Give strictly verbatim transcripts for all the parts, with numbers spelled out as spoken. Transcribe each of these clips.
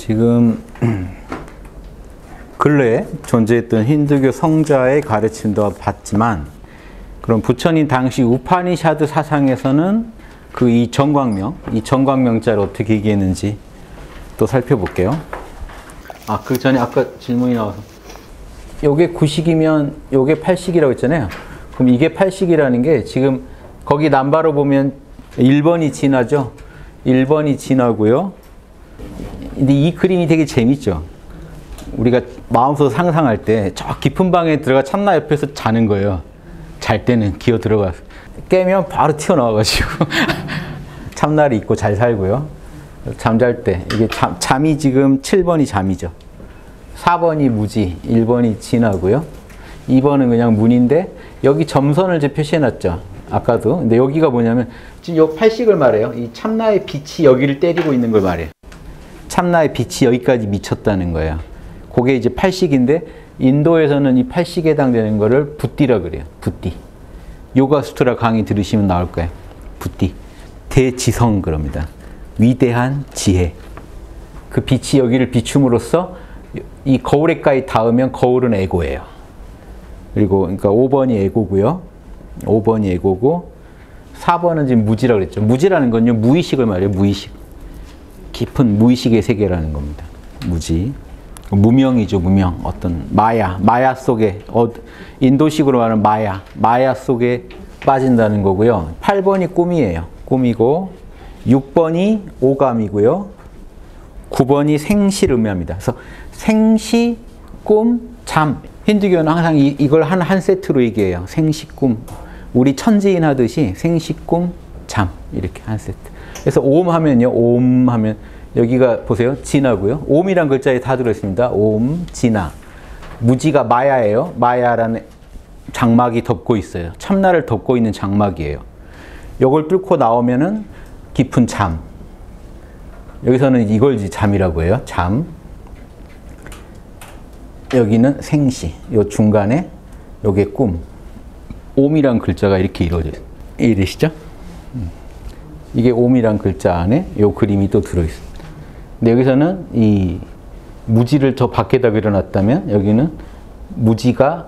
지금 근래에 존재했던 힌두교 성자의 가르침도 봤지만, 그럼 부처님 당시 우파니샤드 사상에서는 그 이 정광명, 이 정광명자를 어떻게 얘기했는지 또 살펴볼게요. 아, 그 전에 아까 질문이 나와서 요게 구식이면 요게 팔식이라고 했잖아요. 그럼 이게 팔식이라는 게 지금 거기 남바로 보면 일 번이 진하죠. 일 번이 진하고요. 근데 이 그림이 되게 재밌죠. 우리가 마음속으로 상상할 때 저 깊은 방에 들어가 참나 옆에서 자는 거예요. 잘 때는 기어 들어가서 깨면 바로 튀어나와가지고 참나를 잊고 잘 살고요. 잠잘 때 이게 잠, 잠이 지금 칠 번이 잠이죠. 사 번이 무지, 일 번이 진하고요. 이 번은 그냥 문인데 여기 점선을 이제 표시해놨죠. 아까도. 근데 여기가 뭐냐면 지금 요 팔식을 말해요. 이 참나의 빛이 여기를 때리고 있는 걸 말해요. 참나의 빛이 여기까지 미쳤다는 거예요. 그게 이제 팔식인데 인도에서는 이 팔식에 해당되는 거를 붓디라 그래요. 붓디. 요가 수트라 강의 들으시면 나올 거예요. 붓디. 대지성 그럽니다. 위대한 지혜. 그 빛이 여기를 비춤으로써 이 거울에까지 닿으면 거울은 에고예요. 그리고 그러니까 오 번이 에고고요. 오 번이 에고고 사 번은 지금 무지라고 그랬죠. 무지라는 건요. 무의식을 말해요. 무의식. 깊은 무의식의 세계라는 겁니다. 무지. 무명이죠. 무명. 어떤 마야. 마야 속에 어, 인도식으로 말하는 마야. 마야 속에 빠진다는 거고요. 팔 번이 꿈이에요. 꿈이고 육 번이 오감이고요. 구 번이 생시를 의미합니다. 그래서 생시, 꿈, 잠. 힌두교는 항상 이, 이걸 한, 한 세트로 얘기해요. 생시, 꿈. 우리 천지인 하듯이 생시, 꿈, 잠. 이렇게 한 세트. 그래서 옴 하면요. 옴 하면 여기가 보세요. 진하고요. 옴이란 글자에 다 들어있습니다. 옴, 진하. 무지가 마야예요. 마야라는 장막이 덮고 있어요. 참나를 덮고 있는 장막이에요. 이걸 뚫고 나오면은 깊은 잠. 여기서는 이걸 이제 잠이라고 해요. 잠. 여기는 생시. 요 중간에 요게 꿈. 옴이란 글자가 이렇게 이루어져요. 이해되시죠? 이게 옴이란 글자 안에 요 그림이 또 들어있습니다. 근데 여기서는 이 무지를 저 밖에다 그려놨다면 여기는 무지가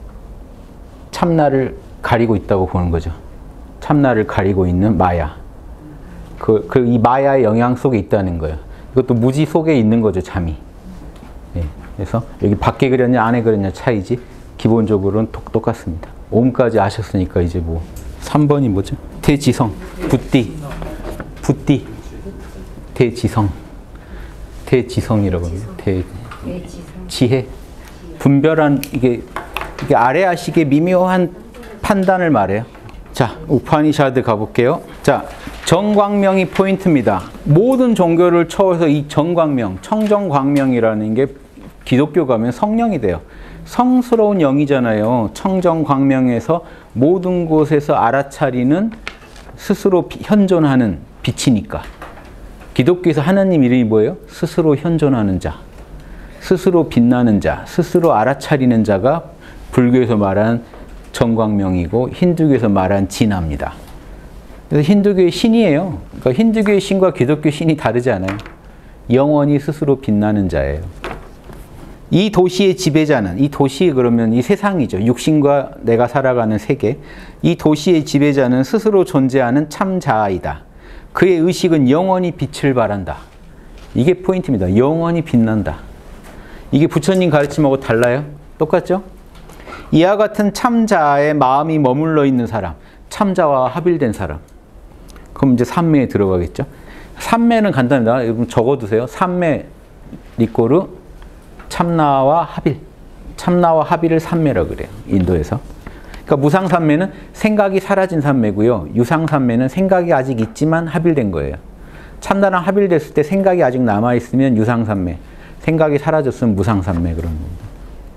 참나를 가리고 있다고 보는 거죠. 참나를 가리고 있는 마야. 그, 그 이 마야의 영향 속에 있다는 거예요. 이것도 무지 속에 있는 거죠, 잠이. 예, 그래서 여기 밖에 그렸냐 안에 그렸냐 차이지 기본적으로는 똑, 똑같습니다. 옴까지 아셨으니까 이제 뭐 삼 번이 뭐죠? 대지성, 붓디, 붓디, 대지성, 대지성이라고 합니다. 대, 지혜, 분별한 이게 이게 아레아식의 미묘한 판단을 말해요. 자, 우파니샤드 가볼게요. 자, 정광명이 포인트입니다. 모든 종교를 초월해서 이 정광명, 청정광명이라는 게 기독교 가면 성령이 돼요. 성스러운 영이잖아요. 청정광명에서 모든 곳에서 알아차리는 스스로 현존하는 빛이니까. 기독교에서 하나님 이름이 뭐예요? 스스로 현존하는 자, 스스로 빛나는 자, 스스로 알아차리는 자가 불교에서 말한 정광명이고 힌두교에서 말한 진화입니다. 그래서 힌두교의 신이에요. 그러니까 힌두교의 신과 기독교 신이 다르지 않아요. 영원히 스스로 빛나는 자예요. 이 도시의 지배자는, 이 도시 그러면 이 세상이죠. 육신과 내가 살아가는 세계. 이 도시의 지배자는 스스로 존재하는 참자아이다. 그의 의식은 영원히 빛을 발한다. 이게 포인트입니다. 영원히 빛난다. 이게 부처님 가르침하고 달라요? 똑같죠? 이와 같은 참자아의 마음이 머물러 있는 사람, 참자와 합일된 사람. 그럼 이제 삼매에 들어가겠죠? 삼매는 간단합니다. 여러분 적어두세요. 삼매 리꼬르 참나와 합일. 참나와 합일을 삼매라고 그래요. 인도에서. 그러니까 무상삼매는 생각이 사라진 삼매고요. 유상삼매는 생각이 아직 있지만 합일된 거예요. 참나랑 합일됐을 때 생각이 아직 남아있으면 유상삼매. 생각이 사라졌으면 무상삼매 그런 겁니다.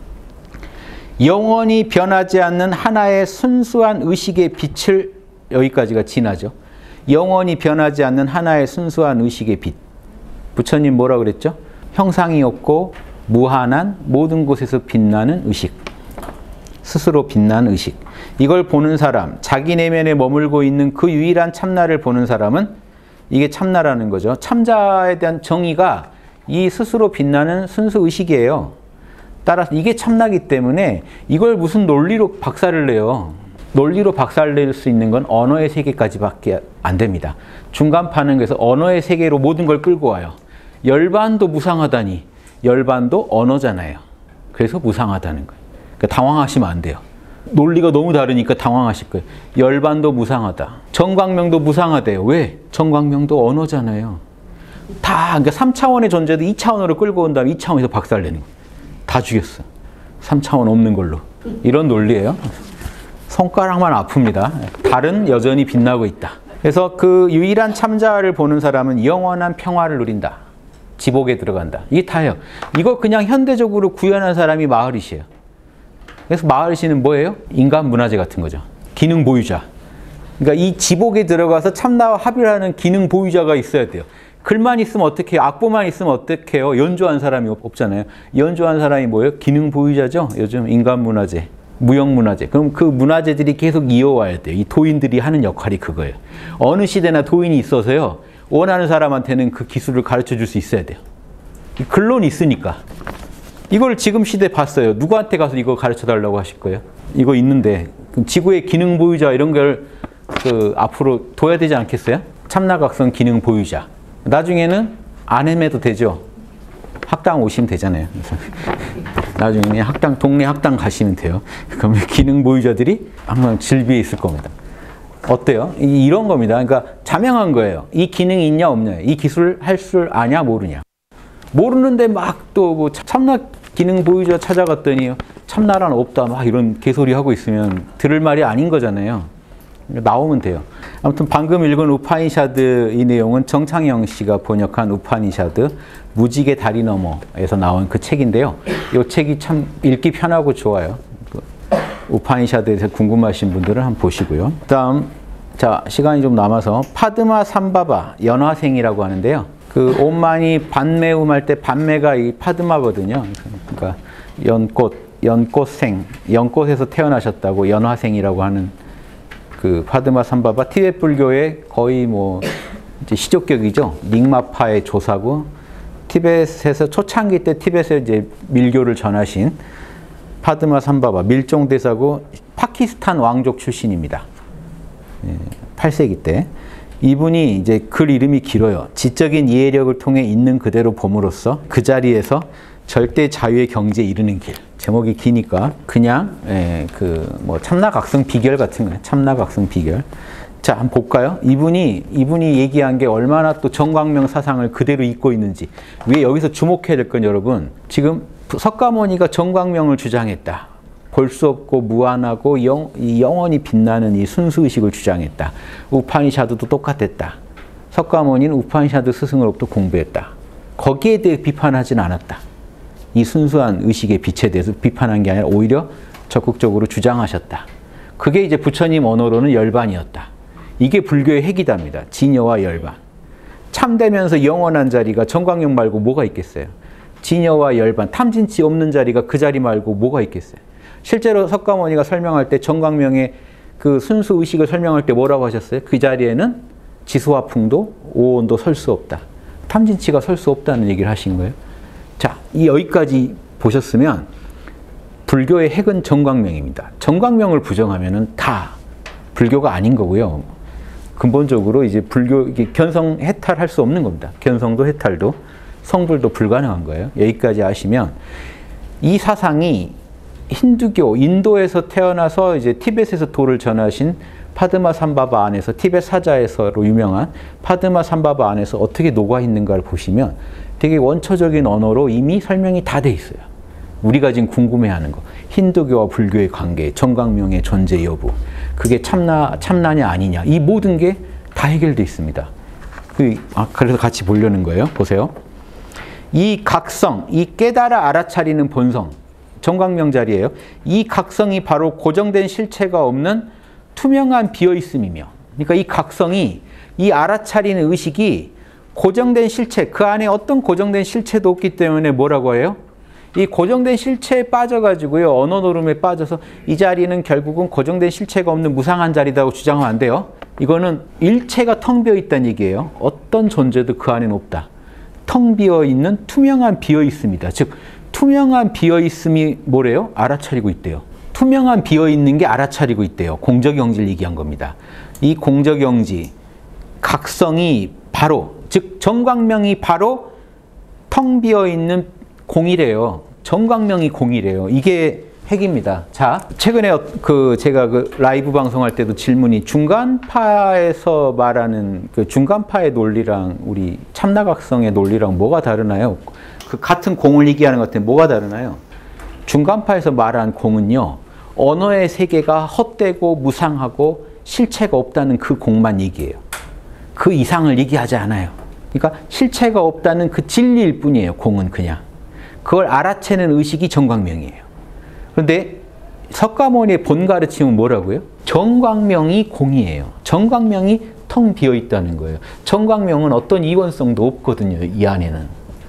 영원히 변하지 않는 하나의 순수한 의식의 빛을, 여기까지가 진하죠. 영원히 변하지 않는 하나의 순수한 의식의 빛. 부처님 뭐라 그랬죠? 형상이 없고 무한한 모든 곳에서 빛나는 의식. 스스로 빛난 의식. 이걸 보는 사람, 자기 내면에 머물고 있는 그 유일한 참나를 보는 사람은 이게 참나라는 거죠. 참자에 대한 정의가 이 스스로 빛나는 순수 의식이에요. 따라서 이게 참나기 때문에 이걸 무슨 논리로 박살을 내요. 논리로 박살을 낼 수 있는 건 언어의 세계까지밖에 안 됩니다. 중간판은 그래서 언어의 세계로 모든 걸 끌고 와요. 열반도 무상하다니. 열반도 언어잖아요. 그래서 무상하다는 거예요. 그러니까 당황하시면 안 돼요. 논리가 너무 다르니까 당황하실 거예요. 열반도 무상하다. 정광명도 무상하대요. 왜? 정광명도 언어잖아요. 다 그러니까 삼 차원의 존재도 이 차원으로 끌고 온 다음에 이 차원에서 박살내는 거예요. 다 죽였어. 삼 차원 없는 걸로. 이런 논리예요. 손가락만 아픕니다. 달은 여전히 빛나고 있다. 그래서 그 유일한 참자를 보는 사람은 영원한 평화를 누린다. 지복에 들어간다. 이게 다예요. 이거 그냥 현대적으로 구현한 사람이 마하리시예요. 그래서 마하리시는 뭐예요? 인간 문화재 같은 거죠. 기능 보유자. 그러니까 이 지복에 들어가서 참나와 합의를 하는 기능 보유자가 있어야 돼요. 글만 있으면 어떻게 해요? 악보만 있으면 어떻게 해요? 연주한 사람이 없잖아요. 연주한 사람이 뭐예요? 기능 보유자죠. 요즘 인간 문화재. 무형 문화재. 그럼 그 문화재들이 계속 이어와야 돼요. 이 도인들이 하는 역할이 그거예요. 어느 시대나 도인이 있어서요. 원하는 사람한테는 그 기술을 가르쳐 줄 수 있어야 돼요. 근론이 있으니까. 이걸 지금 시대 봤어요. 누구한테 가서 이거 가르쳐 달라고 하실 거예요? 이거 있는데 그럼 지구의 기능 보유자 이런 걸 그 앞으로 둬야 되지 않겠어요? 참나각성 기능 보유자. 나중에는 안 헤매도 되죠. 학당 오시면 되잖아요. 나중에 그냥 학당, 동네 학당 가시면 돼요. 그러면 기능 보유자들이 항상 질비해 있을 겁니다. 어때요? 이런 겁니다. 그러니까 자명한 거예요. 이 기능이 있냐 없냐. 이 기술 할 줄 아냐 모르냐. 모르는데 막 또 뭐 참나 기능 보유자 찾아갔더니 참나란 없다. 막 이런 개소리 하고 있으면 들을 말이 아닌 거잖아요. 나오면 돼요. 아무튼 방금 읽은 우파니샤드 이 내용은 정창영 씨가 번역한 우파니샤드 무지개 다리 너머에서 나온 그 책인데요. 이 책이 참 읽기 편하고 좋아요. 그 우파니샤드에 대해서 궁금하신 분들은 한번 보시고요. 다음, 자 시간이 좀 남아서 파드마 삼바바 연화생이라고 하는데요. 그 온만이 반매움 할 때 반매가 이 파드마거든요. 그러니까 연꽃, 연꽃생, 연꽃에서 태어나셨다고 연화생이라고 하는 그 파드마 삼바바 티베트 불교의 거의 뭐 이제 시족격이죠. 닉마파의 조사고 티베트에서 초창기 때 티베트에 이제 밀교를 전하신 파드마 삼바바 밀종대사고 파키스탄 왕족 출신입니다. 팔 세기 때 이분이 이제 글 이름이 길어요. 지적인 이해력을 통해 있는 그대로 봄으로써 그 자리에서 절대 자유의 경지에 이르는 길. 제목이 기니까 그냥 예, 그 뭐 참나각성 비결 같은 거예요. 참나각성 비결. 자, 한번 볼까요? 이분이 이분이 얘기한 게 얼마나 또 정광명 사상을 그대로 잇고 있는지. 왜 여기서 주목해야 될 건 여러분, 지금 석가모니가 정광명을 주장했다. 볼 수 없고 무한하고 영, 이 영원히 빛나는 이 순수의식을 주장했다. 우파니샤드도 똑같았다. 석가모니는 우파니샤드 스승으로부터 공부했다. 거기에 대해 비판하진 않았다. 이 순수한 의식의 빛에 대해서 비판한 게 아니라 오히려 적극적으로 주장하셨다. 그게 이제 부처님 언어로는 열반이었다. 이게 불교의 핵이답니다. 진여와 열반. 참되면서 영원한 자리가 정광명 말고 뭐가 있겠어요? 진여와 열반, 탐진치 없는 자리가 그 자리 말고 뭐가 있겠어요? 실제로 석가모니가 설명할 때 정광명의 그 순수 의식을 설명할 때 뭐라고 하셨어요? 그 자리에는 지수와 풍도, 오온도 설 수 없다. 탐진치가 설 수 없다는 얘기를 하신 거예요. 자, 이 여기까지 보셨으면 불교의 핵은 정광명입니다. 정광명을 부정하면은 다 불교가 아닌 거고요. 근본적으로 이제 불교 견성 해탈할 수 없는 겁니다. 견성도 해탈도 성불도 불가능한 거예요. 여기까지 아시면 이 사상이 힌두교, 인도에서 태어나서 이제 티벳에서 도를 전하신 파드마 삼바바 안에서 티벳 사자에서로 유명한 파드마 삼바바 안에서 어떻게 녹아 있는가를 보시면 되게 원초적인 언어로 이미 설명이 다 돼 있어요. 우리가 지금 궁금해하는 거, 힌두교와 불교의 관계, 정광명의 존재 여부, 그게 참나 참나냐 아니냐, 이 모든 게 다 해결돼 있습니다. 그, 아, 그래서 같이 보려는 거예요. 보세요. 이 각성, 이 깨달아 알아차리는 본성, 정광명 자리예요. 이 각성이 바로 고정된 실체가 없는 투명한 비어있음이며, 그러니까 이 각성이, 이 알아차리는 의식이 고정된 실체, 그 안에 어떤 고정된 실체도 없기 때문에 뭐라고 해요? 이 고정된 실체에 빠져가지고요, 언어 노름에 빠져서 이 자리는 결국은 고정된 실체가 없는 무상한 자리라고 주장하면 안 돼요. 이거는 일체가 텅 비어 있다는 얘기예요. 어떤 존재도 그 안에는 없다. 텅 비어 있는 투명한 비어 있습니다. 즉 투명한 비어 있음이 뭐래요? 알아차리고 있대요. 투명한 비어 있는 게 알아차리고 있대요. 공적영지를 얘기한 겁니다. 이 공적영지 각성이 바로 즉 정광명이 바로 텅 비어 있는 공이래요. 정광명이 공이래요. 이게 핵입니다. 자, 최근에 그 제가 그 라이브 방송할 때도 질문이 중간파에서 말하는 그 중간파의 논리랑 우리 참나각성의 논리랑 뭐가 다르나요? 그 같은 공을 얘기하는 것 같은데 뭐가 다르나요? 중간파에서 말한 공은요, 언어의 세계가 헛되고 무상하고 실체가 없다는 그 공만 얘기해요. 그 이상을 얘기하지 않아요. 그러니까 실체가 없다는 그 진리일 뿐이에요. 공은 그냥. 그걸 알아채는 의식이 정광명이에요. 그런데 석가모니의 본 가르침은 뭐라고요? 정광명이 공이에요. 정광명이 텅 비어 있다는 거예요. 정광명은 어떤 이원성도 없거든요. 이 안에는.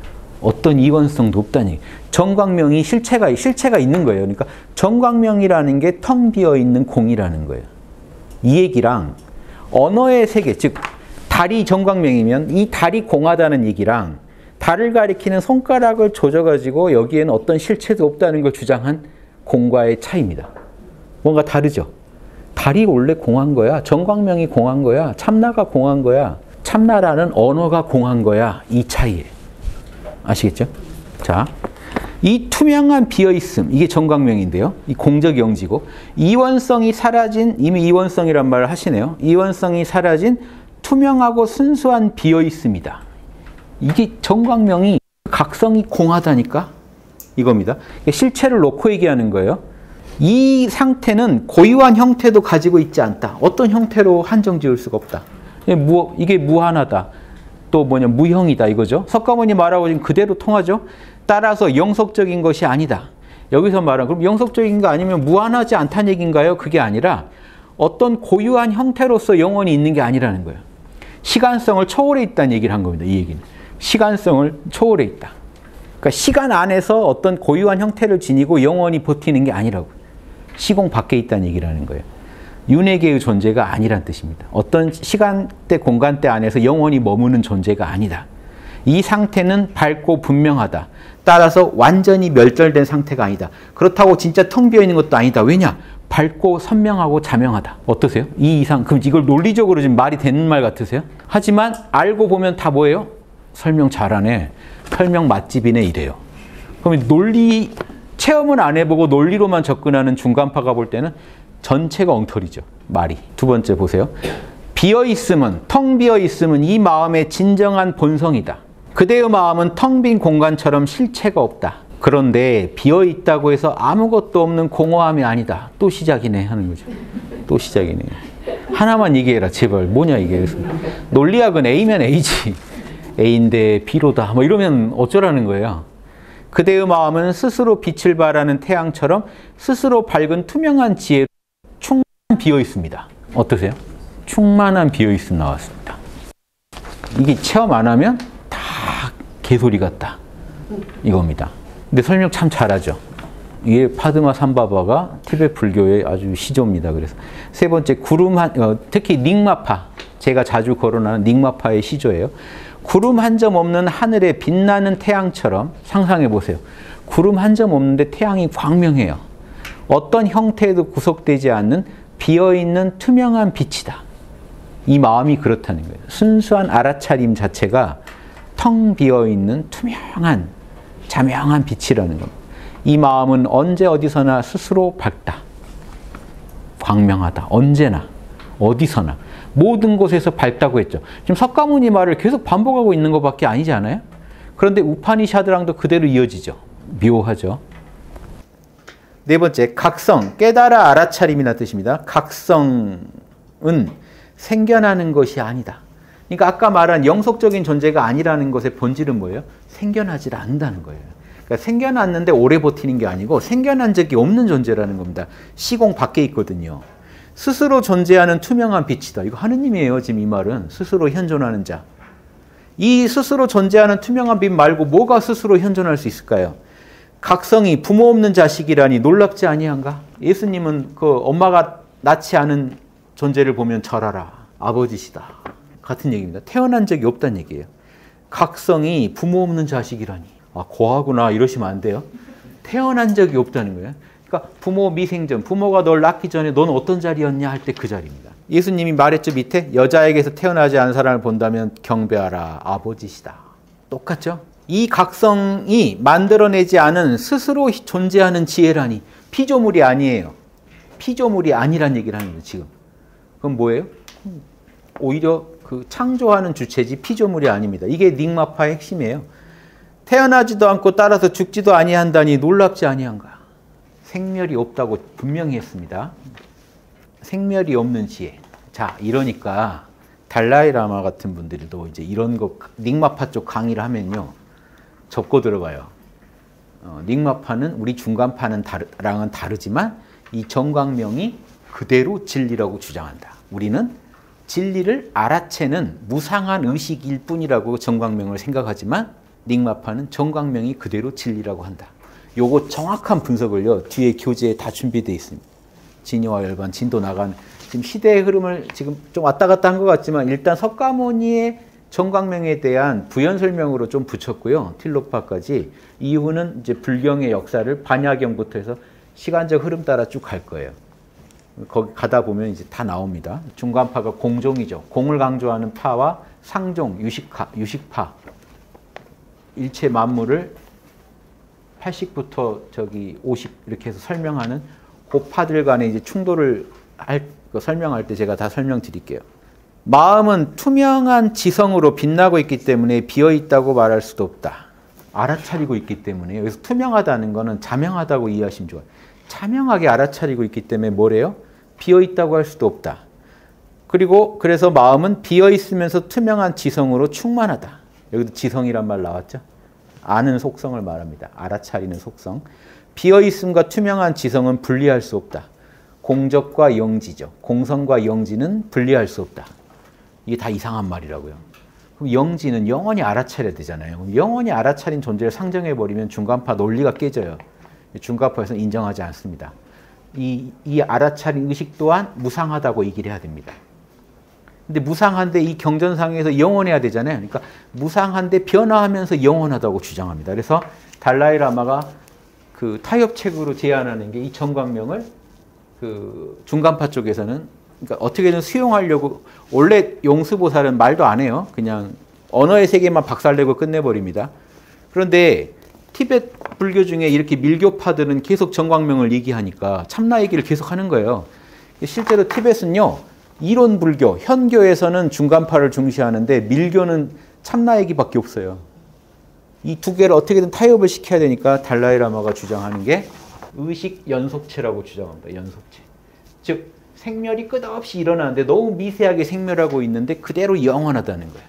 어떤 이원성도 없다니. 정광명이 실체가, 실체가 있는 거예요. 그러니까 정광명이라는 게 텅 비어 있는 공이라는 거예요. 이 얘기랑 언어의 세계, 즉 달이 정광명이면 이 달이 공하다는 얘기랑 달을 가리키는 손가락을 조져가지고 여기에는 어떤 실체도 없다는 걸 주장한 공과의 차이입니다. 뭔가 다르죠? 달이 원래 공한 거야. 정광명이 공한 거야. 참나가 공한 거야. 참나라는 언어가 공한 거야. 이 차이에. 아시겠죠? 자, 이 투명한 비어있음, 이게 정광명인데요. 이 공적영지고 이원성이 사라진, 이미 이원성이란 말을 하시네요. 이원성이 사라진 투명하고 순수한 비어있음이다. 이게 정광명이 각성이 공하다니까? 이겁니다. 실체를 놓고 얘기하는 거예요. 이 상태는 고유한 형태도 가지고 있지 않다. 어떤 형태로 한정 지을 수가 없다. 이게 무한하다. 또 뭐냐, 무형이다 이거죠. 석가모니 말하고 지금 그대로 통하죠. 따라서 영속적인 것이 아니다. 여기서 말하는, 그럼 영속적인 거 아니면 무한하지 않다는 얘기인가요? 그게 아니라 어떤 고유한 형태로서 영원히 있는 게 아니라는 거예요. 시간성을 초월해 있다는 얘기를 한 겁니다. 이 얘기는. 시간성을 초월해 있다. 그러니까 시간 안에서 어떤 고유한 형태를 지니고 영원히 버티는 게 아니라고. 시공 밖에 있다는 얘기를 하는 거예요. 윤회계의 존재가 아니란 뜻입니다. 어떤 시간대, 공간대 안에서 영원히 머무는 존재가 아니다. 이 상태는 밝고 분명하다. 따라서 완전히 멸절된 상태가 아니다. 그렇다고 진짜 텅 비어 있는 것도 아니다. 왜냐? 밝고 선명하고 자명하다. 어떠세요? 이 이상, 그럼 이걸 논리적으로 지금 말이 되는 말 같으세요? 하지만 알고 보면 다 뭐예요? 설명 잘하네. 설명 맛집이네 이래요. 그럼 논리, 체험은 안 해보고 논리로만 접근하는 중간파가 볼 때는 전체가 엉터리죠. 말이. 두 번째 보세요. 비어있음은, 텅 비어있음은 이 마음의 진정한 본성이다. 그대의 마음은 텅 빈 공간처럼 실체가 없다. 그런데 비어있다고 해서 아무것도 없는 공허함이 아니다. 또 시작이네 하는 거죠. 또 시작이네. 하나만 얘기해라 제발. 뭐냐 이게. 논리학은 A면 A지. A인데 B로다. 뭐 이러면 어쩌라는 거예요. 그대의 마음은 스스로 빛을 발하는 태양처럼 스스로 밝은 투명한 지혜로 충만 비어 있습니다. 어떠세요? 충만한 비어 있음 나왔습니다. 이게 체험 안 하면 다 개소리 같다. 이겁니다. 근데 설명 참 잘하죠. 이게 파드마 삼바바가 티베트 불교의 아주 시조입니다. 그래서 세 번째 구름 한, 어, 특히 닉마파, 제가 자주 거론하는 닉마파의 시조예요. 구름 한 점 없는 하늘에 빛나는 태양처럼 상상해 보세요. 구름 한 점 없는데 태양이 광명해요. 어떤 형태에도 구속되지 않는 비어있는 투명한 빛이다. 이 마음이 그렇다는 거예요. 순수한 알아차림 자체가 텅 비어있는 투명한 자명한 빛이라는 겁니다. 이 마음은 언제 어디서나 스스로 밝다. 광명하다. 언제나 어디서나 모든 곳에서 밝다고 했죠. 지금 석가모니 말을 계속 반복하고 있는 것밖에 아니지 않아요? 그런데 우파니샤드랑도 그대로 이어지죠. 묘하죠. 네 번째, 각성, 깨달아 알아차림이라는 뜻입니다. 각성은 생겨나는 것이 아니다. 그러니까 아까 말한 영속적인 존재가 아니라는 것의 본질은 뭐예요? 생겨나질 않는다는 거예요. 그러니까 생겨났는데 오래 버티는 게 아니고 생겨난 적이 없는 존재라는 겁니다. 시공 밖에 있거든요. 스스로 존재하는 투명한 빛이다. 이거 하느님이에요. 지금 이 말은. 스스로 현존하는 자. 이 스스로 존재하는 투명한 빛 말고 뭐가 스스로 현존할 수 있을까요? 각성이 부모 없는 자식이라니 놀랍지 아니한가? 예수님은 그 엄마가 낳지 않은 존재를 보면 절하라. 아버지시다. 같은 얘기입니다. 태어난 적이 없다는 얘기예요. 각성이 부모 없는 자식이라니. 아, 고하구나 이러시면 안 돼요. 태어난 적이 없다는 거예요. 그러니까 부모 미생전, 부모가 널 낳기 전에 넌 어떤 자리였냐 할 때 그 자리입니다. 예수님이 말했죠, 밑에. 여자에게서 태어나지 않은 사람을 본다면 경배하라, 아버지시다. 똑같죠? 이 각성이 만들어내지 않은 스스로 존재하는 지혜라니. 피조물이 아니에요. 피조물이 아니란 얘기를 하는 거예요, 지금. 그럼 뭐예요? 오히려 그 창조하는 주체지 피조물이 아닙니다. 이게 닉마파의 핵심이에요. 태어나지도 않고 따라서 죽지도 아니한다니 놀랍지 아니한가. 생멸이 없다고 분명히 했습니다. 생멸이 없는 지혜. 자, 이러니까 달라이라마 같은 분들도 이제 이런 거 닉마파 쪽 강의를 하면요, 접고 들어가요. 어, 닉마파는 우리 중간파는 다르랑은 다르지만 이 정광명이 그대로 진리라고 주장한다. 우리는 진리를 알아채는 무상한 의식일 뿐이라고 정광명을 생각하지만 닉마파는 정광명이 그대로 진리라고 한다. 요거 정확한 분석을요, 뒤에 교재에 다 준비되어 있습니다. 진여와 열반, 진도 나간, 지금 시대의 흐름을 지금 좀 왔다 갔다 한 것 같지만 일단 석가모니의 정광명에 대한 부연 설명으로 좀 붙였고요. 틸로파까지. 이후는 이제 불경의 역사를 반야경부터 해서 시간적 흐름 따라 쭉 갈 거예요. 거기 가다 보면 이제 다 나옵니다. 중간파가 공종이죠. 공을 강조하는 파와 상종, 유식파, 유식파. 일체 만물을 팔십부터 저기 오십 이렇게 해서 설명하는 그 파들 간의 이제 충돌을 할, 설명할 때 제가 다 설명드릴게요. 마음은 투명한 지성으로 빛나고 있기 때문에 비어있다고 말할 수도 없다. 알아차리고 있기 때문에. 여기서 투명하다는 거는 자명하다고 이해하시면 좋아요. 자명하게 알아차리고 있기 때문에 뭐래요? 비어있다고 할 수도 없다. 그리고 그래서 마음은 비어있으면서 투명한 지성으로 충만하다. 여기도 지성이란 말 나왔죠? 아는 속성을 말합니다. 알아차리는 속성. 비어있음과 투명한 지성은 분리할 수 없다. 공적과 영지죠. 공성과 영지는 분리할 수 없다. 이게 다 이상한 말이라고요. 그럼 영지는 영원히 알아차려야 되잖아요. 그럼 영원히 알아차린 존재를 상정해버리면 중간파 논리가 깨져요. 중간파에서는 인정하지 않습니다. 이, 이 알아차린 의식 또한 무상하다고 얘기를 해야 됩니다. 근데 무상한데 이 경전상에서 영원해야 되잖아요. 그러니까 무상한데 변화하면서 영원하다고 주장합니다. 그래서 달라이라마가 그 타협책으로 제안하는 게 이 정광명을 그 중간파 쪽에서는 그러니까 어떻게든 수용하려고, 원래 용수보살은 말도 안 해요. 그냥 언어의 세계만 박살내고 끝내버립니다. 그런데 티베트 불교 중에 이렇게 밀교파들은 계속 정광명을 얘기하니까 참나 얘기를 계속 하는 거예요. 실제로 티베트는요, 이론 불교, 현교에서는 중간파를 중시하는데 밀교는 참나 얘기밖에 없어요. 이 두 개를 어떻게든 타협을 시켜야 되니까 달라이라마가 주장하는 게 의식 연속체라고 주장합니다. 연속체. 즉 생멸이 끝없이 일어나는데 너무 미세하게 생멸하고 있는데 그대로 영원하다는 거예요.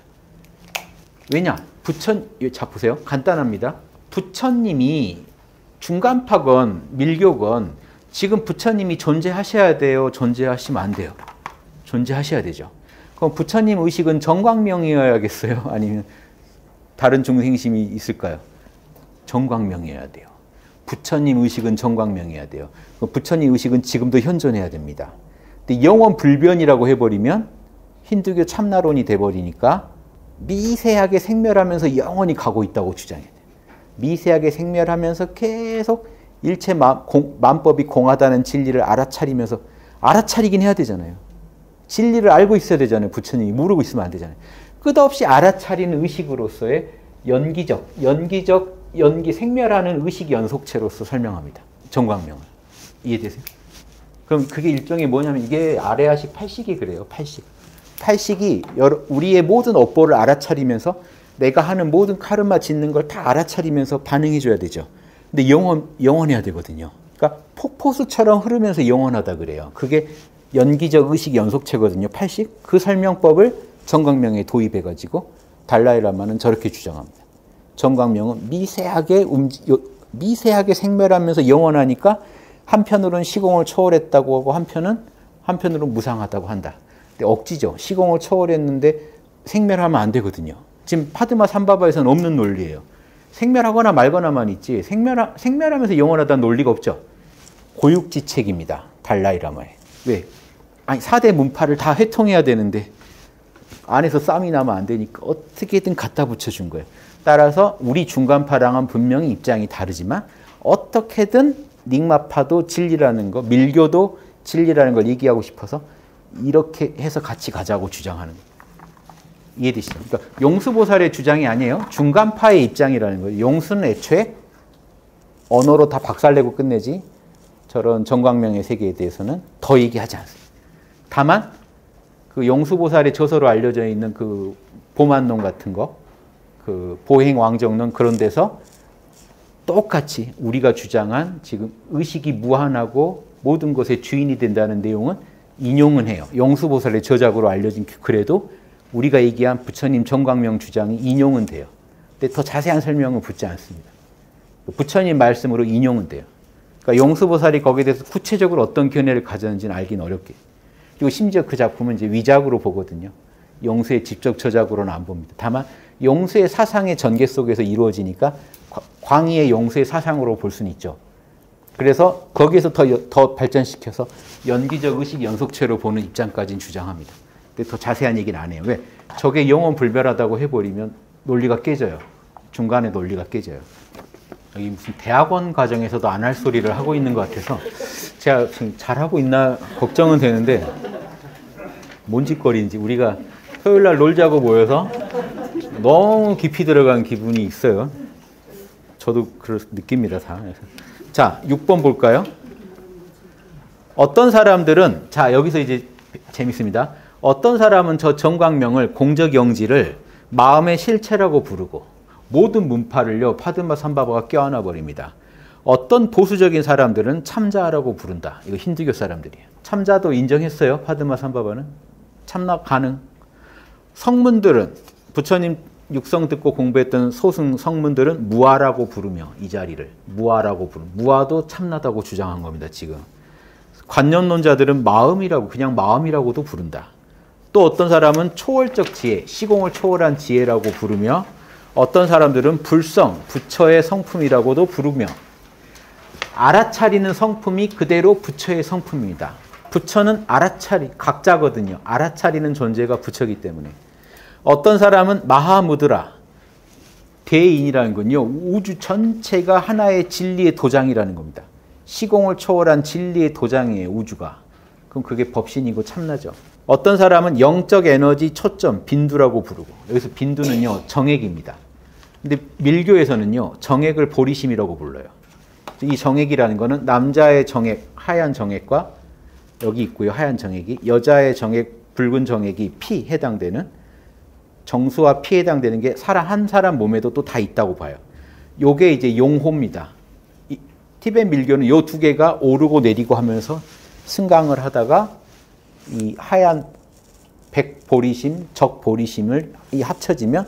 왜냐? 부처, 자 보세요. 간단합니다. 부처님이 중간파건 밀교건 지금 부처님이 존재하셔야 돼요? 존재하시면 안 돼요? 존재하셔야 되죠. 그럼 부처님 의식은 정광명이어야겠어요? 아니면 다른 중생심이 있을까요? 정광명이어야 돼요. 부처님 의식은 정광명이어야 돼요. 부처님 의식은 지금도 현존해야 됩니다. 근데 영원 불변이라고 해버리면 힌두교 참나론이 돼버리니까 미세하게 생멸하면서 영원히 가고 있다고 주장해야 돼요. 미세하게 생멸하면서 계속 일체 만, 공, 만법이 공하다는 진리를 알아차리면서, 알아차리긴 해야 되잖아요. 진리를 알고 있어야 되잖아요. 부처님이 모르고 있으면 안 되잖아요. 끝없이 알아차리는 의식으로서의 연기적, 연기적, 연기, 생멸하는 의식 연속체로서 설명합니다. 정광명을. 이해되세요? 그럼 그게 일종의 뭐냐면 이게 아레아식 팔식이 그래요. 팔식. 팔식이 여러, 우리의 모든 업보를 알아차리면서 내가 하는 모든 카르마 짓는 걸 다 알아차리면서 반응해줘야 되죠. 근데 영원, 영원해야 되거든요. 그러니까 폭포수처럼 흐르면서 영원하다 그래요. 그게 연기적 의식 연속체거든요. 팔식. 그 설명법을 정광명에 도입해가지고 달라이라마는 저렇게 주장합니다. 정광명은 미세하게 움직, 미세하게 생멸하면서 영원하니까 한편으로는 시공을 초월했다고 하고 한편은 한편으로는 무상하다고 한다. 근데 억지죠. 시공을 초월했는데 생멸하면 안 되거든요. 지금 파드마 삼바바에서는 없는 논리예요. 생멸하거나 말거나만 있지 생멸하, 생멸하면서 영원하다는 논리가 없죠. 고육지책입니다. 달라이라마에. 왜? 아니 사 대 문파를 다 회통해야 되는데 안에서 쌈이 나면 안 되니까 어떻게든 갖다 붙여준 거예요. 따라서 우리 중간파랑은 분명히 입장이 다르지만 어떻게든 닉마파도 진리라는 거, 밀교도 진리라는 걸 얘기하고 싶어서 이렇게 해서 같이 가자고 주장하는 거예요. 이해되시죠? 그러니까 용수보살의 주장이 아니에요. 중간파의 입장이라는 거예요. 용수는 애초에 언어로 다 박살내고 끝내지 저런 정광명의 세계에 대해서는 더 얘기하지 않습니다. 다만 그 용수보살의 저서로 알려져 있는 그 보만론 같은 거, 그 보행왕정론 그런 데서 똑같이 우리가 주장한 지금 의식이 무한하고 모든 것의 주인이 된다는 내용은 인용은 해요. 용수보살의 저작으로 알려진 글에도 우리가 얘기한 부처님 정광명 주장이 인용은 돼요. 근데 더 자세한 설명은 붙지 않습니다. 부처님 말씀으로 인용은 돼요. 그러니까 용수보살이 거기에 대해서 구체적으로 어떤 견해를 가졌는지는 알긴 어렵게. 그리고 심지어 그 작품은 이제 위작으로 보거든요. 용수의 직접 저작으로는 안 봅니다. 다만 용수의 사상의 전개 속에서 이루어지니까 광의의 용수의 사상으로 볼 수는 있죠. 그래서 거기에서 더, 더 발전시켜서 연기적 의식 연속체로 보는 입장까지는 주장합니다. 근데 더 자세한 얘기는 안 해요. 왜? 저게 영원 불멸하다고 해버리면 논리가 깨져요. 중간에 논리가 깨져요. 여기 무슨 대학원 과정에서도 안 할 소리를 하고 있는 것 같아서 제가 지금 잘하고 있나 걱정은 되는데 뭔 짓거리인지 우리가 토요일 날 놀자고 모여서 너무 깊이 들어간 기분이 있어요. 저도 그럴 느낍니다. 다. 자, 육 번 볼까요? 어떤 사람들은 자 여기서 이제 재밌습니다. 어떤 사람은 저 정광명을 공적영지를 마음의 실체라고 부르고 모든 문파를요 파드마삼바바가 껴안아 버립니다. 어떤 보수적인 사람들은 참자라고 부른다. 이거 힌두교 사람들이에요. 참자도 인정했어요. 파드마삼바바는 참나 가능. 성문들은 부처님 육성 듣고 공부했던 소승 성문들은 무아라고 부르며 이 자리를 무아라고 부르. 무아도 참나다고 주장한 겁니다. 지금 관념론자들은 마음이라고 그냥 마음이라고도 부른다. 또 어떤 사람은 초월적 지혜, 시공을 초월한 지혜라고 부르며 어떤 사람들은 불성, 부처의 성품이라고도 부르며 알아차리는 성품이 그대로 부처의 성품입니다. 부처는 알아차리, 각자거든요. 알아차리는 존재가 부처이기 때문에. 어떤 사람은 마하무드라, 대인이라는 건요. 우주 전체가 하나의 진리의 도장이라는 겁니다. 시공을 초월한 진리의 도장이에요. 우주가. 그럼 그게 법신이고 참나죠. 어떤 사람은 영적 에너지 초점, 빈두라고 부르고 여기서 빈두는요. 정액입니다. 근데 밀교에서는요. 정액을 보리심이라고 불러요. 이 정액이라는 거는 남자의 정액, 하얀 정액과 여기 있고요. 하얀 정액이 여자의 정액, 붉은 정액이 피 해당되는 정수와 피에 해당되는 게 사람 한 사람 몸에도 또 다 있다고 봐요. 요게 이제 용호입니다. 이, 티베트 밀교는 요 두 개가 오르고 내리고 하면서 승강을 하다가 이 하얀 백보리심, 적보리심을 이 합쳐지면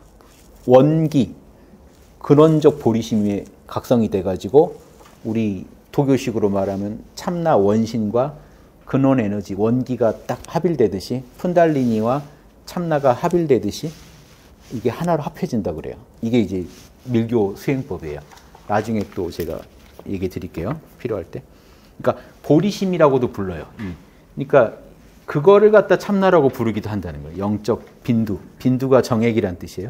원기, 근원적 보리심이 각성이 돼가지고 우리 도교식으로 말하면 참나 원신과 근원 에너지, 원기가 딱 합일되듯이 푼달리니와 참나가 합일되듯이 이게 하나로 합해진다 그래요. 이게 이제 밀교 수행법이에요. 나중에 또 제가 얘기 드릴게요. 필요할 때. 그러니까 보리심이라고도 불러요. 그러니까 그거를 갖다 참나라고 부르기도 한다는 거예요. 영적 빈두. 빈두가 정액이란 뜻이에요.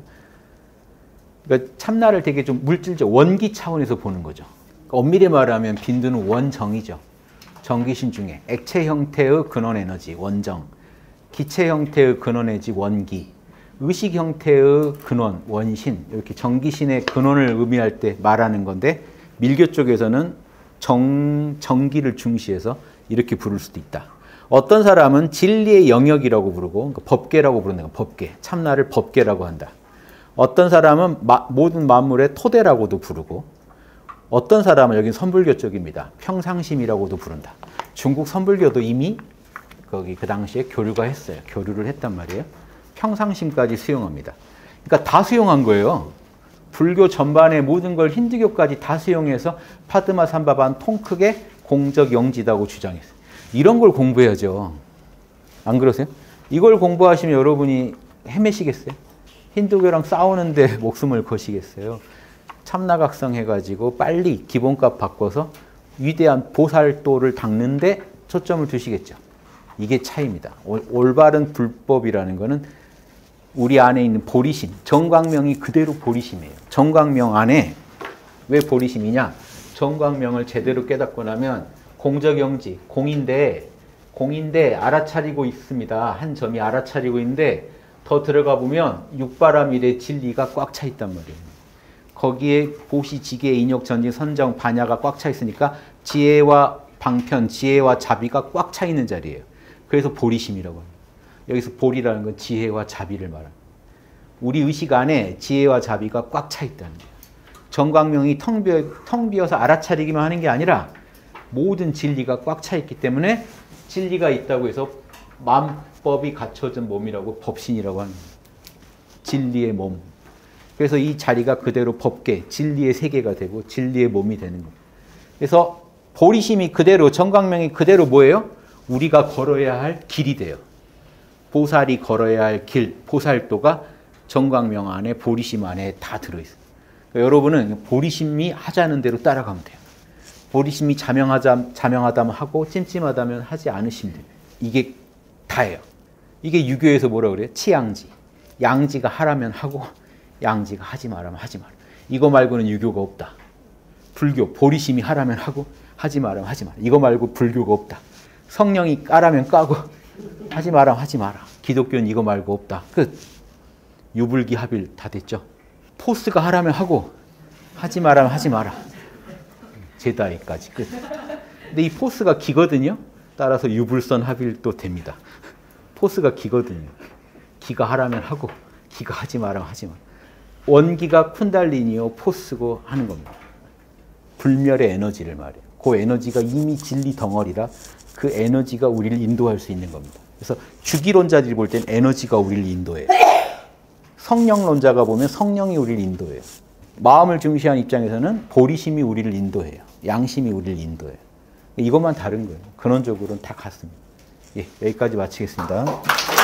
그러니까 참나를 되게 좀 물질적 원기 차원에서 보는 거죠. 그러니까 엄밀히 말하면 빈두는 원정이죠. 정기신 중에 액체 형태의 근원 에너지 원정, 기체 형태의 근원 에너지 원기, 의식 형태의 근원 원신, 이렇게 정기신의 근원을 의미할 때 말하는 건데 밀교 쪽에서는 정, 정기를 중시해서 이렇게 부를 수도 있다. 어떤 사람은 진리의 영역이라고 부르고 그러니까 법계라고 부르는 거예요. 법계, 참나를 법계라고 한다. 어떤 사람은 마, 모든 만물의 토대라고도 부르고 어떤 사람은 여긴 선불교 쪽입니다. 평상심이라고도 부른다. 중국 선불교도 이미 거기 그 당시에 교류가 했어요. 교류를 했단 말이에요. 평상심까지 수용합니다. 그러니까 다 수용한 거예요. 불교 전반의 모든 걸 힌두교까지 다 수용해서 파드마삼바바는 통 크게 공적 영지다고 주장했어요. 이런 걸 공부해야죠. 안 그러세요? 이걸 공부하시면 여러분이 헤매시겠어요? 힌두교랑 싸우는데 목숨을 거시겠어요? 참나각성 해가지고 빨리 기본값 바꿔서 위대한 보살도를 닦는데 초점을 두시겠죠. 이게 차이입니다. 올바른 불법이라는 거는 우리 안에 있는 보리심, 정광명이 그대로 보리심이에요. 정광명 안에 왜 보리심이냐? 정광명을 제대로 깨닫고 나면 공적영지, 공인데 공인데 알아차리고 있습니다. 한 점이 알아차리고 있는데 더 들어가 보면 육바라밀의 진리가 꽉 차 있단 말이에요. 거기에 보시, 지계, 인욕, 전진, 선정, 반야가 꽉 차 있으니까 지혜와 방편, 지혜와 자비가 꽉 차 있는 자리예요. 그래서 보리심이라고 합니다. 여기서 보리라는 건 지혜와 자비를 말합니다. 우리 의식 안에 지혜와 자비가 꽉 차 있다는 거예요. 정광명이 텅 비어, 텅 비어서 알아차리기만 하는 게 아니라 모든 진리가 꽉 차 있기 때문에 진리가 있다고 해서 만법이 갖춰진 몸이라고 법신이라고 하는 거예요. 진리의 몸. 그래서 이 자리가 그대로 법계, 진리의 세계가 되고 진리의 몸이 되는 거예요. 그래서 보리심이 그대로, 정광명이 그대로 뭐예요? 우리가 걸어야 할 길이 돼요. 보살이 걸어야 할 길, 보살도가 정광명 안에, 보리심 안에 다 들어있어요. 그러니까 여러분은 보리심이 하자는 대로 따라가면 돼요. 보리심이 자명하자, 자명하다면 하고 찜찜하다면 하지 않으시면 돼요. 이게 다예요. 이게 유교에서 뭐라 그래요? 치양지. 양지가 하라면 하고 양지가 하지 말라면 하지 마라. 이거 말고는 유교가 없다. 불교, 보리심이 하라면 하고 하지 말라면 하지 마라. 이거 말고 불교가 없다. 성령이 까라면 까고 하지 마라 하지 마라. 기독교는 이거 말고 없다. 끝. 유불기 합일 다 됐죠. 포스가 하라면 하고 하지 마라면 하지 마라. 제다이까지 끝. 근데 이 포스가 기거든요. 따라서 유불선 합일도 됩니다. 포스가 기거든요. 기가 하라면 하고 기가 하지 마라면 하지 마라. 원기가 쿤달리니요 포스고 하는 겁니다. 불멸의 에너지를 말해요. 그 에너지가 이미 진리 덩어리라 그 에너지가 우리를 인도할 수 있는 겁니다. 그래서 주기론자들이 볼 땐 에너지가 우리를 인도해요. 성령론자가 보면 성령이 우리를 인도해요. 마음을 중시한 입장에서는 보리심이 우리를 인도해요. 양심이 우리를 인도해요. 이것만 다른 거예요. 근원적으로는 다 같습니다. 예, 여기까지 마치겠습니다.